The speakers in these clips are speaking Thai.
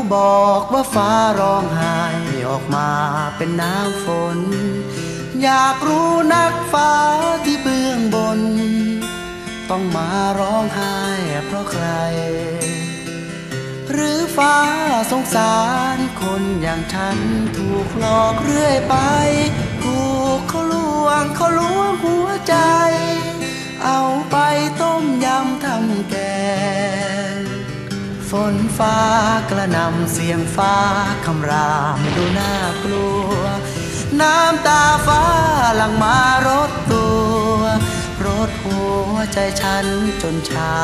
บอกว่าฟ้าร้องไห้ออกมาเป็นน้ำฝนอยากรู้นักฟ้าที่เบื้องบนต้องมาร้องไห้เพราะใครหรือฟ้าสงสารคนอย่างฉันถูกหลอกเรื่อยไปถูกเขาลวงหัวใจเอาไปต้มยำทำแกงฝนฟ้ากระหน่ำเสียงฟ้าคำรามดูน่ากลัวน้ำตาฟ้าหลั่งมารดตัวรดหัวใจฉันจนชา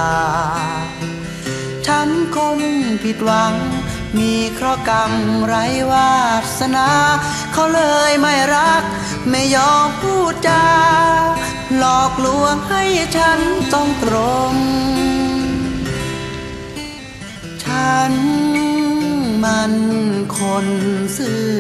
ฉันคงผิดหวังมีเคราะห์กรรมไร้วาสนาเขาเลยไม่รักไม่ยอมพูดจาหลอกลวงให้ฉันต้องตรงฉันมันคนซื่อ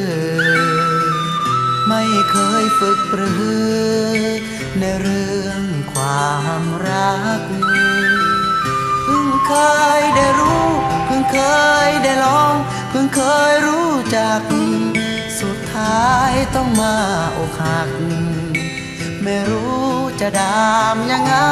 ไม่เคยฝึกปรือในเรื่องความรักเพิ่งเคยได้รู้เพิ่งเคยได้ลองเพิ่งเคยรู้จักสุดท้ายต้องมาอกหักไม่รู้จะดามยังไง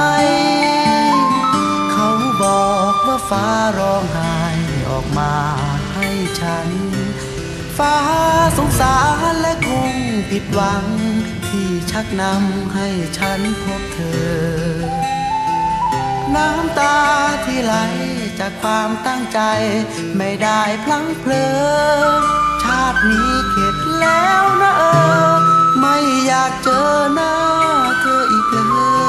เขาบอกว่าฟ้าร้องไห้ออกมาให้ฉันฟ้าสงสารและคงผิดหวังที่ชักนำให้ฉันพบเธอน้ำตาที่ไหลจากความตั้งใจไม่ได้พลั้งเผลอชาตินี้เข็ดแล้วนะไม่อยากเจอหน้าเธออีกเลย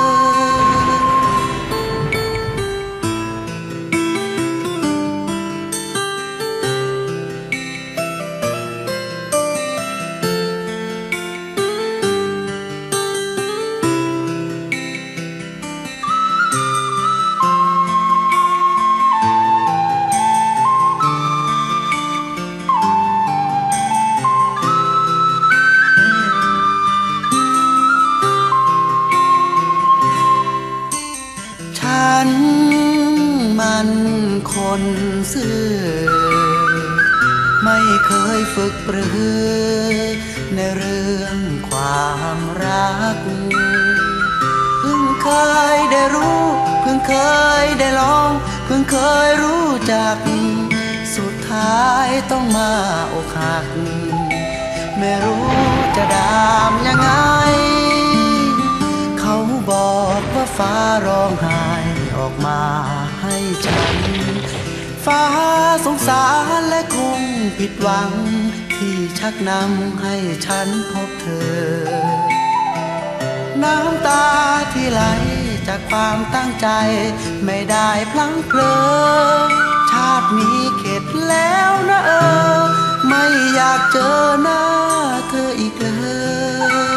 คนซื่อไม่เคยฝึกปรือในเรื่องความรักเพิ่งเคยได้รู้เพิ่งเคยได้ลองเพิ่งเคยรู้จักสุดท้ายต้องมาอกหักไม่รู้จะดามยังไงเขาบอกว่าฟ้าร้องไห้ออกมาให้ฉันฟ้าสงสารและคงผิดหวังที่ชักนำให้ฉันพบเธอน้ำตาที่ไหลจากความตั้งใจไม่ได้พลั้งเผลอชาตินี้เข็ดแล้วนะไม่อยากเจอหน้าเธออีกเลย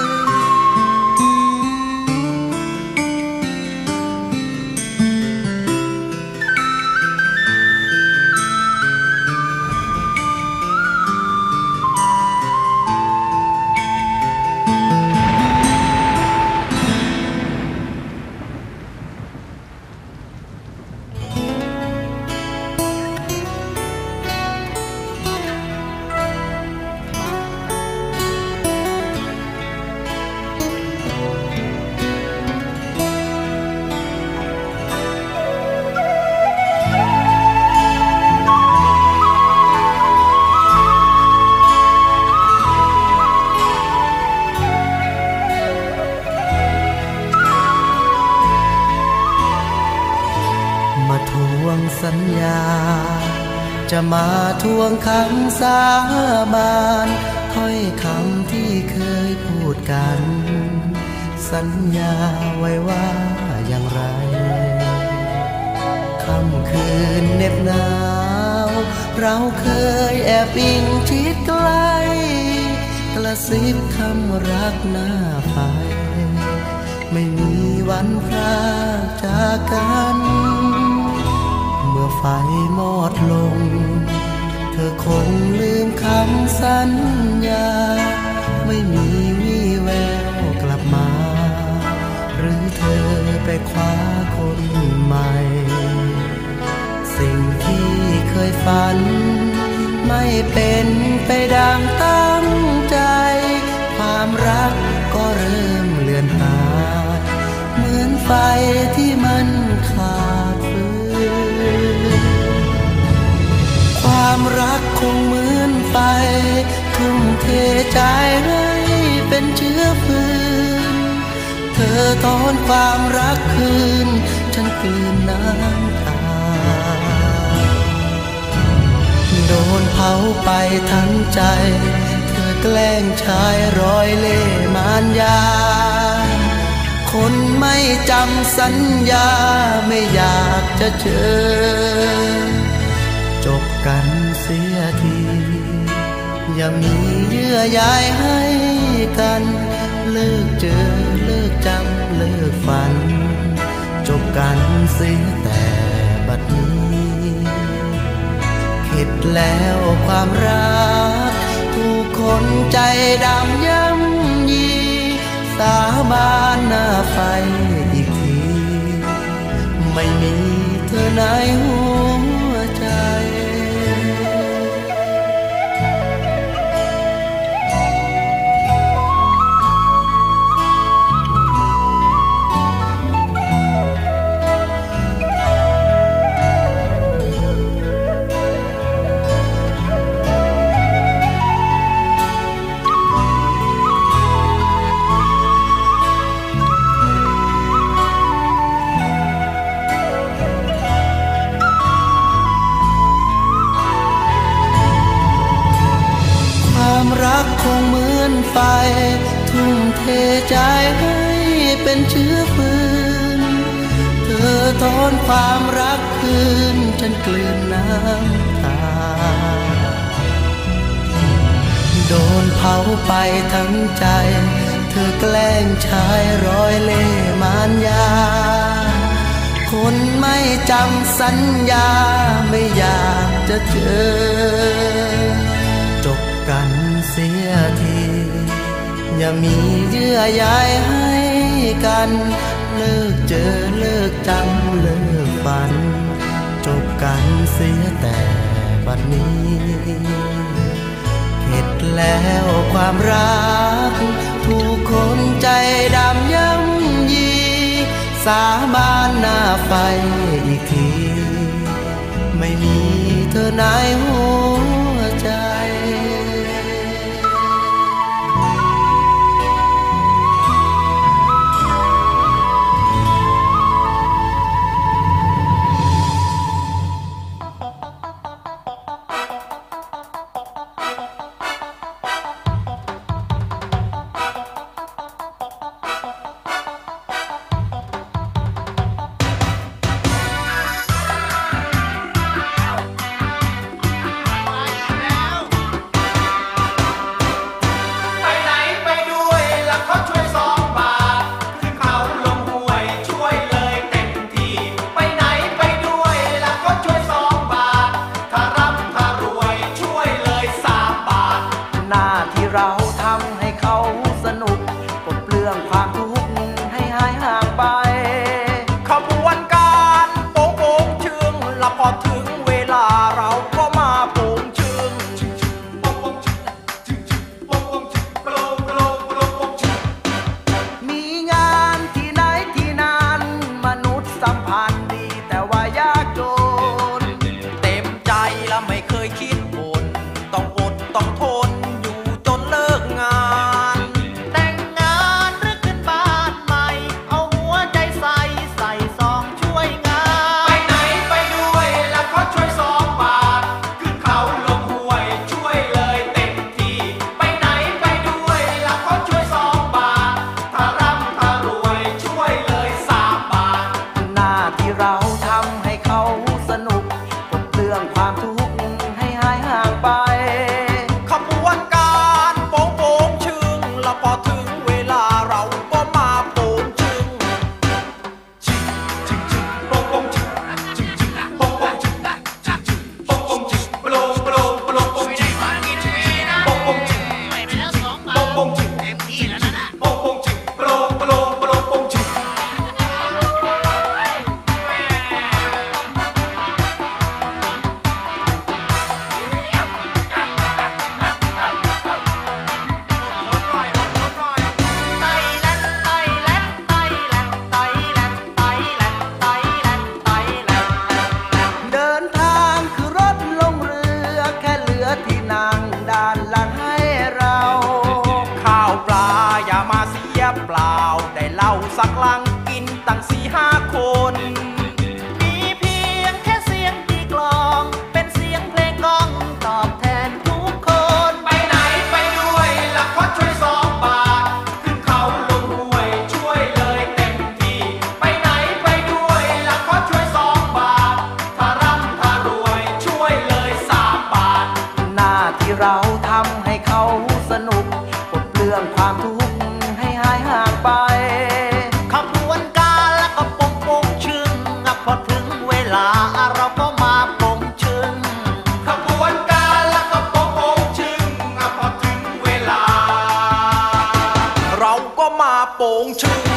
สัญญาจะมาทวงคำสาบานถ้อยคำที่เคยพูดกันสัญญาไว้ว่าอย่างไรค่ำคืนเหน็บหนาวเราเคยแอบอิงชิดใกล้กระซิบคำรักหน้าไฟไม่มีวันพรากจากกันเมื่อไฟมอดลงเธอคงลืมคำสัญญาไม่มีวี่แววกลับมาหรือเธอไปคว้าคนใหม่สิ่งที่เคยฝันไม่เป็นไปดังตั้งใจความรักก็เริ่มเลือนหายเหมือนไฟที่มันขาดฟืนความรักคงเหมือนไฟทุ่มเทใจให้เป็นเชื้อเพลิงเธอทอนความรักคืนฉันกลืนน้ำตาโดนเผาไปทั้งใจเธอแกล้งชายร้อยเล่ห์มารยาคนไม่จำสัญญาไม่อยากจะเจอจบกันเสียทีอย่ามีเยื่อใยให้กันเลิกเจอเลิกจำเลิกฝันจบกันเสียแต่บัดนี้เข็ดแล้วความรักทุกคนใจดำย่ำยีสาบานหน้าไฟอีกทีไม่มีเธอในหัวใจความรักคงเหมือนไฟทุ่มเทใจให้เป็นเชื้อเพลิงเธอทอนความรักคืนฉันกลืนน้ำตาโดนเผาไปทั้งใจเธอแกล้งชายร้อยเล่ห์มารยาคนไม่จำสัญญาไม่อยากจะเจอจบกันเสียทีอย่ามีเยื่อใยให้กันเลิกเจอเลิกจำเลิกฝันจบกันเสียแต่บัดนี้เข็ดแล้วความรักทุกคนใจดำย่ำยีสาบานหน้าไฟอีกทีไม่มีเธอในหัวใจเราทำให้เขาสนุกปลดเปลื้องความทุกข์ให้หายห่างไปขบวนการแล้วก็ปงปงชึ่งพอถึงเวลาเราก็มาปงชึ่งขบวนการแล้วก็ปงปงชึ่งพอถึงเวลาเราก็มาปงชึ่ง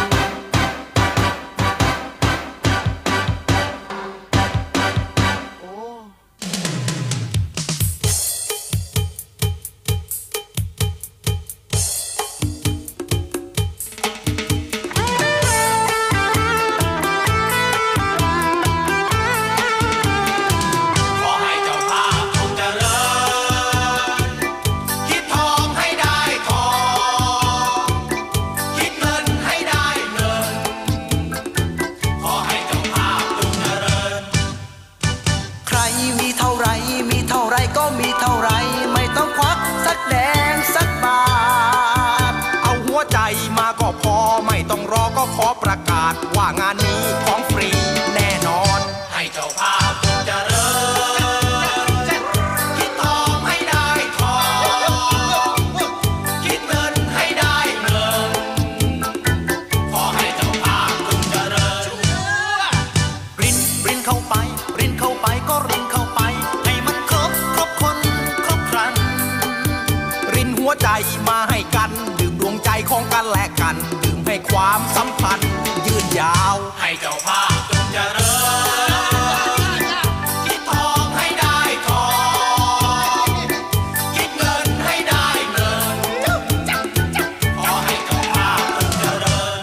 ก็มีเท่าไรไม่ต้องควักสักแดงสักบาทเอาหัวใจมาก็พอไม่ต้องรอก็ขอประกาศว่างานนี้ของฟรีแน่นอนให้เจ้าภาพเจริญคิดทองให้ได้ทองคิดเงินให้ได้เงินขอให้เจ้าภาพเจริญรินเข้าไปรินเข้าไปก็รินเข้าไปหัวใจมาให้กันดื่มดวงใจของกันและกันดื่มให้ความสัมพันธ์ยืนยาวให้เจ้าภาพจงเจริญคิดทองให้ได้ทองคิดเงินให้ได้เงินขอให้เจ้าภาพจงเจริญ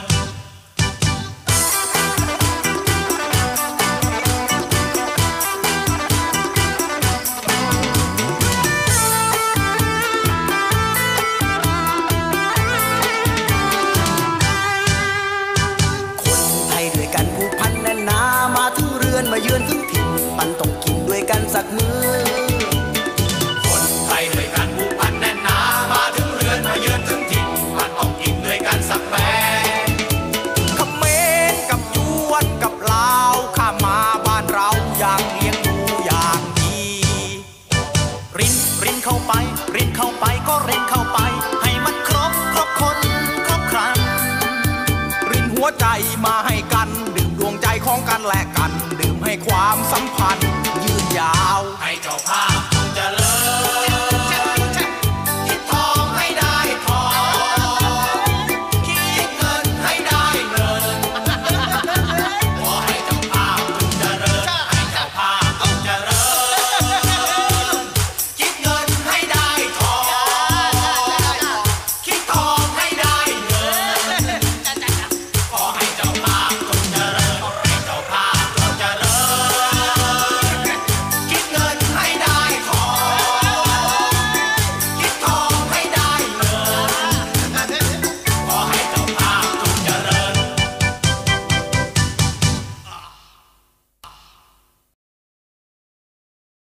มาเยือนถึงถิ่นมันต้องกินด้วยกันสักมื้อคนไทยด้วยกันผูกพันแน่นหนามาถึงเรือนมาเยือนถึงถิ่นมันต้องกินด้วยกันสักแม้เขมรกับยวนกับลาวข้ามาบ้านเราอย่างเลี้ยงดูอย่างดีรินเข้าไปรินเข้าไปก็รินเข้าไปให้มันครบคนครบครันรินหัวใจมาให้กันดื่มดวงใจของกันและกันดื่มให้ความสัมพันธ์ยืนยาว